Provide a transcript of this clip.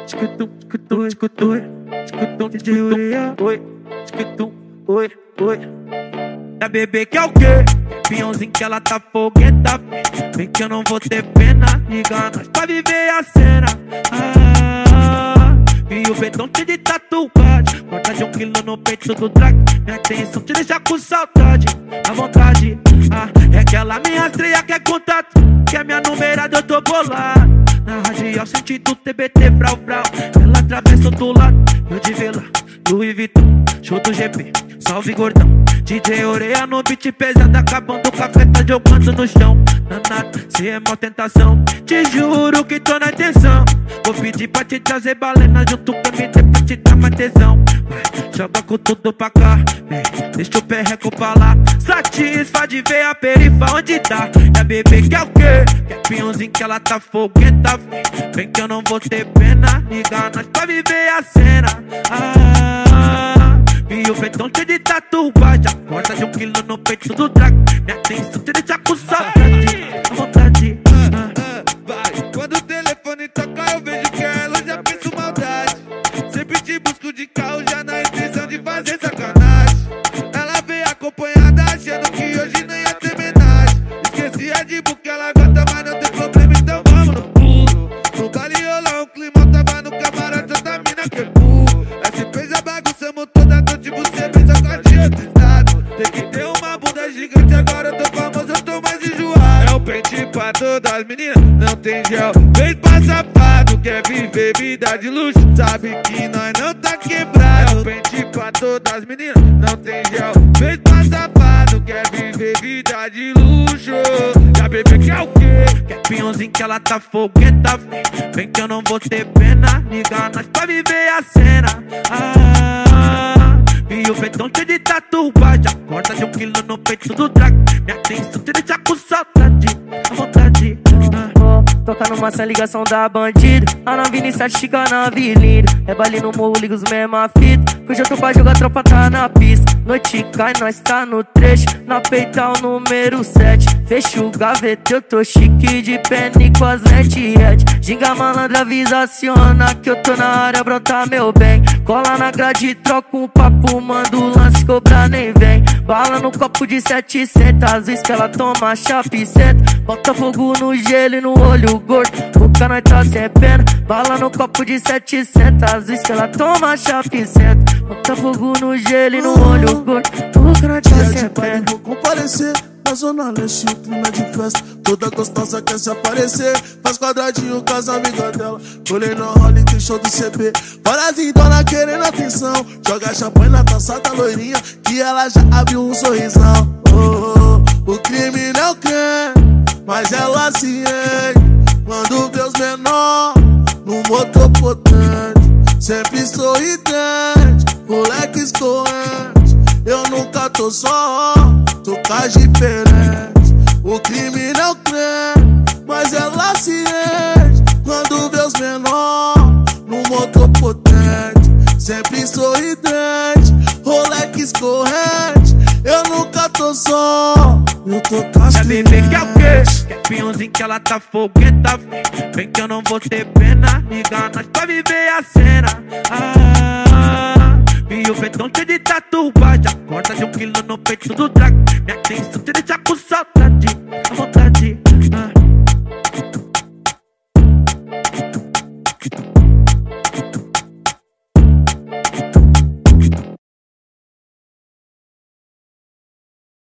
DJ Ureia, oi, oi, oi. Da bebê que é o quê? Pinhãozinho que ela tá fogueta. Vem que eu não vou ter pena. Liga nós pra viver a cena. Vi o betão cheio de tatuagem. Conta de 1 quilo no peito do drag. Minha atenção te deixa com saudade. À vontade, é que ela me rastreia, quer contato. Que é minha numerada, eu tô bolado. Na radial, sentido TBT, brau, brau. Ela atravessa do lado, eu de vela, Louis Vuitton, show do GP, salve gordão. DJ Ureia no beat pesado, acabando com a festa, jogando no chão. Danado, cê é mó tentação, te juro que tô na intenção. Vou pedir pra te trazer balena junto com MT pra te dar mais tesão. Vai, joga com tudo pra cá, vem, deixa o perreco pra lá. Satisfaz de ver a perifa onde tá. E a bebê que é o quê? Que é pinhãozinho que ela tá fogueta. Vem que eu não vou ter pena. Liga nós pra viver a cena. Vi o betão cheio de tatuagem. Acorda de 1 quilo no peito do drag. Minha atenção te deixa com saudade. À vontade, vai. Quando o telefone toca eu vejo que ela já pensa maldade. Sempre te busco de carro já na intenção de fazer sacanagem. Ela veio acompanhada achando que hoje nem ia ter homenagem. Esqueci a de book, ela gosta, mas não tem problema, então vamos no pulo. No baile rolou um climão, tava no camarote, essa mina que é burro. SP já bagunçamos toda noite, você pensa com a de outro estado. Tem que ter uma bunda gigante, agora eu tô famoso, eu tô mais enjoado. É o pente pra todas as meninas, não tem gel. Vem pra safado, quer viver vida de luxo, sabe que nós não tá quebrado. É o pente pra todas as meninas, não tem gel. Vem pra safado, quer viver vida de luxo. Já bebê que é o quê? que é pinhãozinho que ela tá fogueta. Vem que eu não vou ter pena. Liga nós pra viver a cena. Vi o betão cheio de tatuagem. Acorda de 1 quilo no peito do drag. Minha atenção te deixa com saudade. À vontade, toca numa sem ligação da bandida. A nave iniciante fica na avenida. É baile no morro, liga os mesma fita. Hoje eu tô pra jogar, a tropa tá na pista. Noite cai, nós tá no trecho. Na peita o número 7. Fecha o gaveta, eu tô chique de penne com as lentes red. Ginga malandra, avisa, aciona que eu tô na área, brota meu bem. Cola na grade, troca um papo, manda o lance, cobra nem vem. Bala no copo de 700, às vezes que ela toma chape senta. Bota fogo no gelo e no olho gordo, o cana tá sem pena. Bala no copo de 700, às vezes que ela toma chape senta. Bota fogo no gelo e no olho gordo, o cana tá sem pena. Vou comparecer na zona leste, o clima de festa. Toda gostosa quer se aparecer, faz quadradinho com as amigas dela. Colei no role, tem show do CP. Parazindona querendo atenção, joga champanhe na taça da loirinha, que ela já abriu um sorrisão. O crime não quer, mas ela se enche quando vê os menor no motor potente. Sempre sorridente, moleque escorrente. Eu nunca tô só, tô com as diferentes. O crime não crê, mas ela se enche quando vê os menor no motor potente. Sempre sorridente, roleque escorrente. Eu nunca tô só, eu tô com as bebê que é o quê? Que é pinhãozinho que ela tá fogueta. Vem que eu não vou ter pena. Liga nós pra viver a cena. Vi o betão cheio de tatuagem. Acorda de 1 quilo no peito do drag. Minha atenção te deixa com